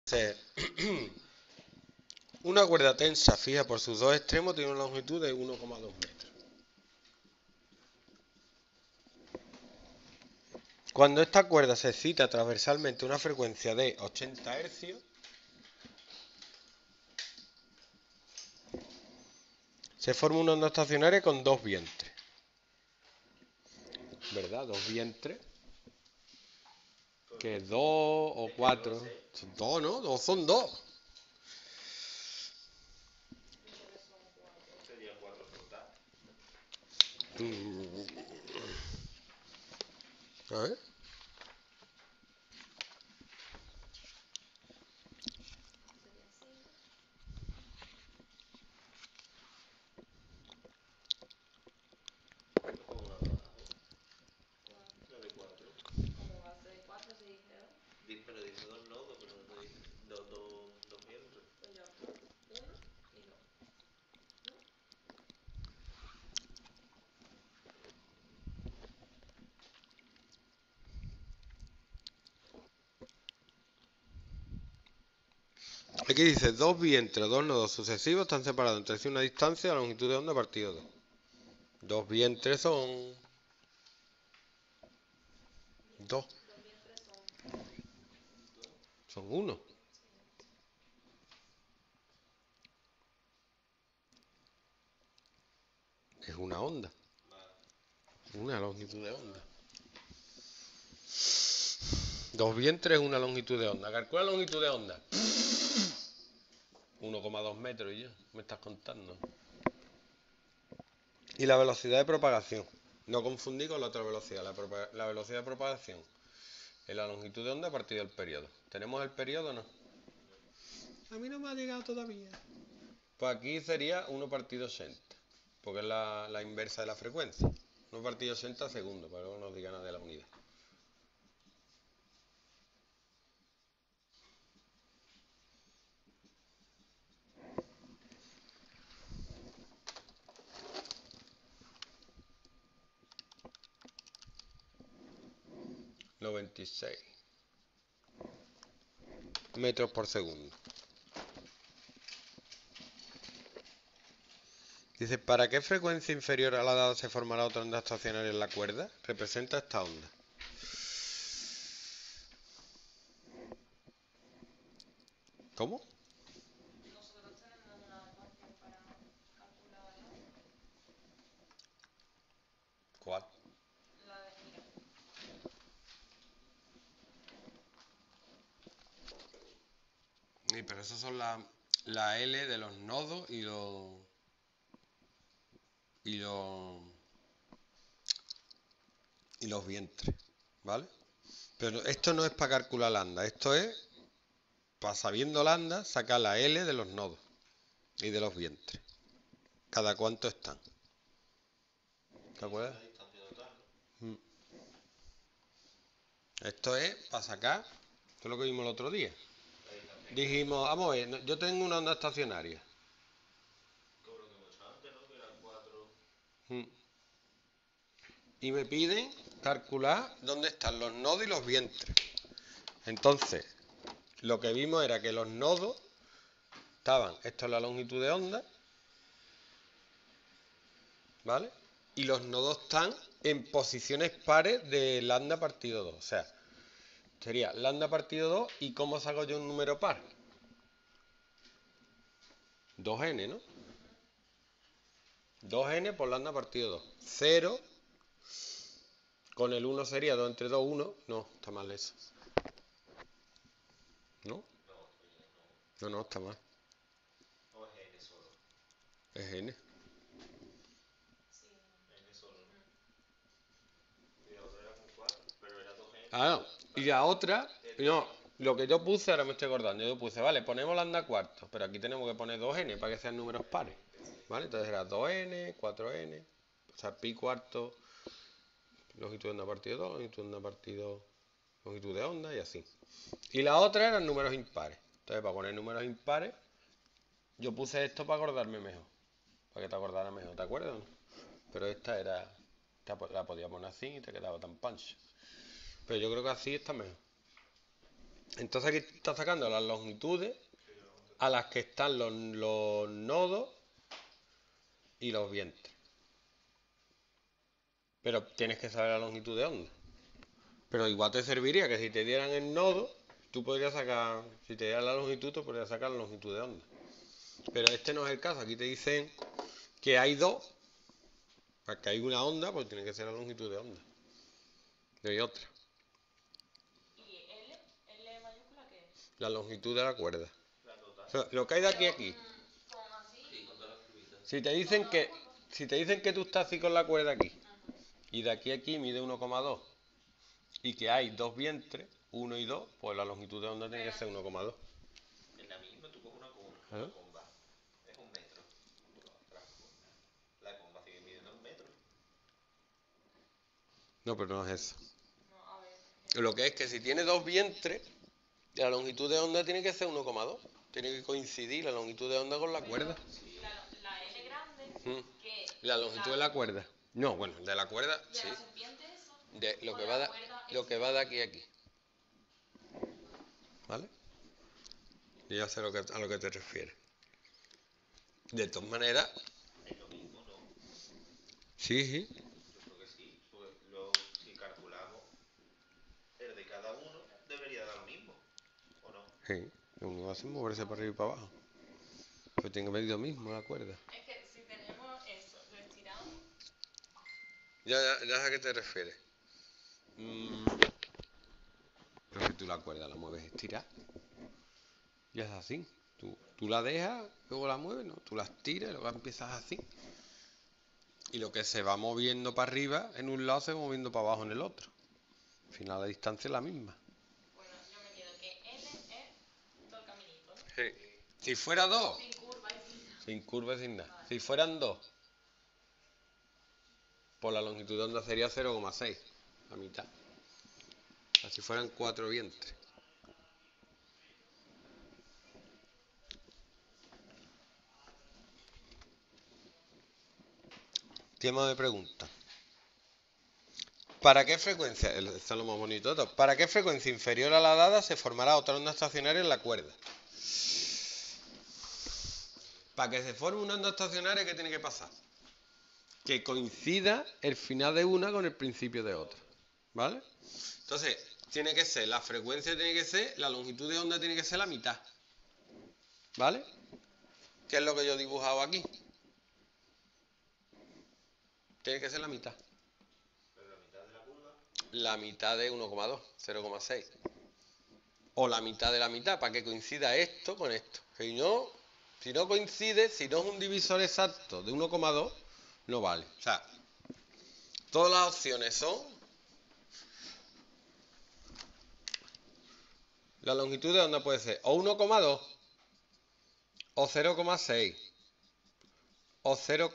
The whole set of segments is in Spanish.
Entonces, una cuerda tensa fija por sus dos extremos tiene una longitud de 1,2 metros. Cuando esta cuerda se excita transversalmente a una frecuencia de 80 Hz, se forma una onda estacionaria con dos vientres. ¿Verdad? Dos vientres. Que es 2 o 4. Son 2, ¿no? Dos son 2. Sería 4 total. A ver. No de 4. ¿Cómo va a ser 4 si dije 2? Pero dice 2 nodos, pero no te dice 2 vientres. Pues ya está. 1 y 2. ¿No? Aquí dice, dos vientres, dos nodos sucesivos están separados entre sí una distancia de la longitud de onda partido 2. Dos vientres son 2. Los vientres son 2. Son 1. Es una onda. Una longitud de onda. Dos vientres es una longitud de onda. Calcula la longitud de onda. 1,2 metros y yo. Me estás contando. Y la velocidad de propagación. No confundí con la otra velocidad. La velocidad de propagación es la longitud de onda partido del periodo. ¿Tenemos el periodo o no? A mí no me ha llegado todavía. Pues aquí sería 1 partido 60. Porque es la inversa de la frecuencia. 1 partido 60 segundos. Para que no nos diga nada de la unidad. ...96 metros por segundo. Dice, ¿para qué frecuencia inferior a la dada se formará otra onda estacionaria en la cuerda? Representa esta onda. ¿Cómo? Nosotros tenemos una ecuación para calcular, ¿no? ¿Cuál? La de, mira, Sí, pero esas son la L de los nodos y los vientres, ¿vale? Pero esto no es para calcular lambda, esto es para, sabiendo lambda, sacar la L de los nodos y de los vientres. ¿Cada cuánto están? ¿Te acuerdas? La distancia total, ¿no? Esto es para sacar, esto es lo que vimos el otro día. La distancia. Dijimos, vamos a ver, yo tengo una onda estacionaria. Como lo que hemos hecho antes, ¿no? Que era 4. Y me piden calcular dónde están los nodos y los vientres. Entonces, lo que vimos era que los nodos estaban, esto es la longitud de onda, ¿vale? Y los nodos están en posiciones pares de lambda partido 2. O sea, sería lambda partido 2 y ¿cómo saco yo un número par? 2n, ¿no? 2n por lambda partido 2. 0 con el 1 sería 2 entre 2, 1. No, está mal eso. ¿No? No, está mal. No es n solo. Es n. sí. N solo, ¿no? Y la otra era con 4, pero era 2n. Ah, no. Y la otra, no, lo que yo puse, ahora me estoy acordando, yo puse, vale, ponemos lambda cuartos, pero aquí tenemos que poner 2n para que sean números pares, ¿vale? Entonces era 2n, 4n, o sea, pi cuarto, longitud de onda partido 2, longitud de onda partido, longitud de onda y así. Y la otra eran números impares. Entonces, para poner números impares, yo puse esto para acordarme mejor, para que te acordaras mejor, ¿te acuerdas? Pero esta la podía poner así y te quedaba tan pancho. Pero yo creo que así está mejor. Entonces aquí está sacando las longitudes a las que están los nodos y los vientres. Pero tienes que saber la longitud de onda. Pero igual te serviría que si te dieran el nodo, tú podrías sacar, si te dieran la longitud, tú podrías sacar la longitud de onda. Pero este no es el caso. Aquí te dicen que hay dos. Para que hay una onda, pues tiene que ser la longitud de onda. Y hay otra. ¿Y L mayúscula qué es? La longitud de la cuerda. La total. O sea, lo que hay de aquí a aquí. Con así. Sí, con todas las curvitas. Si te dicen que tú estás así con la cuerda aquí, y de aquí a aquí mide 1,2, y que hay dos vientres, 1 y 2, pues la longitud de onda tiene que ser 1,2. En la misma tú coges una comba. ¿Eh? Una comba. Es 1 metro. La comba sigue midiendo 1 metro. No, pero no es eso. No, a ver. Lo que es que si tiene dos vientres, la longitud de onda tiene que ser 1,2. Tiene que coincidir la longitud de onda con la cuerda. La L grande, Mm. que La longitud de la cuerda. No, bueno, de la cuerda, de sí. la serpiente eso. De lo que con va la de, cuerda lo que va de aquí a aquí. ¿Vale? Yo ya sé a lo que te refieres. De todas maneras, Es lo mismo, ¿no? sí, sí. Yo creo que sí. Porque luego, si calculamos el de cada uno, debería dar lo mismo. ¿O no? Sí. Lo único que hace es moverse para arriba y para abajo. Pues tiene que ver lo mismo la cuerda. Es que si tenemos eso, lo estiramos. Ya sé a qué te refieres. Pero si tú la cuerda la mueves estirada, ya es así. Tú la dejas, luego la mueves, ¿no? Tú la estiras y luego empiezas así. Y lo que se va moviendo para arriba en un lado se va moviendo para abajo en el otro. Al final la distancia es la misma. Bueno, yo me quedo que L es todo el caminito, ¿no? Sí. Si fuera dos, Sin curva y sin nada. sin curva y sin nada. Si fueran dos, pues la longitud de onda sería 0,6, la mitad. Así fueran 4 vientres. ¿Qué más me pregunta? ¿Para qué frecuencia? Esto es lo más bonito de todo. ¿Para qué frecuencia inferior a la dada se formará otra onda estacionaria en la cuerda? Para que se forme una onda estacionaria, ¿qué tiene que pasar? Que coincida el final de una con el principio de otra. ¿Vale? Entonces, tiene que ser, la frecuencia tiene que ser, la longitud de onda tiene que ser la mitad. ¿Vale? ¿Qué es lo que yo he dibujado aquí? Tiene que ser la mitad. Pero la mitad de la curva. La mitad de 1,2, 0,6. O la mitad de la mitad, para que coincida esto con esto. Si no coincide, si no es un divisor exacto de 1,2, no vale. O sea, todas las opciones son... La longitud de onda puede ser o 1,2, o 0,6, o 0,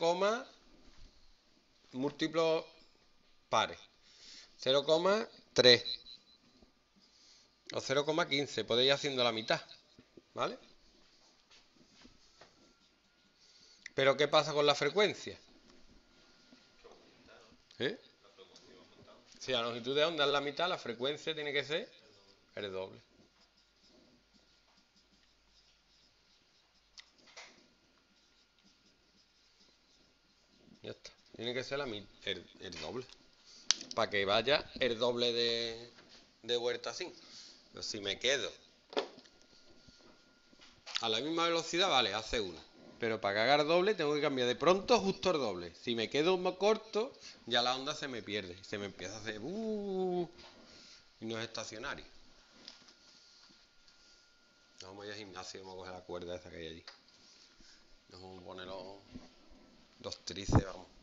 múltiplos pares, 0,3 o 0,15. Podéis ir haciendo la mitad, ¿vale? Pero ¿qué pasa con la frecuencia? ¿Eh? La frecuencia va aumentando. Si la longitud de onda es la mitad, la frecuencia tiene que ser el doble. Ya está. Tiene que ser el doble. Para que vaya el doble de vuelta así. Pero si me quedo a la misma velocidad, vale, hace una. Pero para que haga el doble tengo que cambiar de pronto justo el doble. Si me quedo más corto, ya la onda se me pierde. Se me empieza a hacer... y no es estacionario. Nos vamos a ir al gimnasio y vamos a coger la cuerda esa que hay allí. Nos vamos a poner los tríceps, vamos.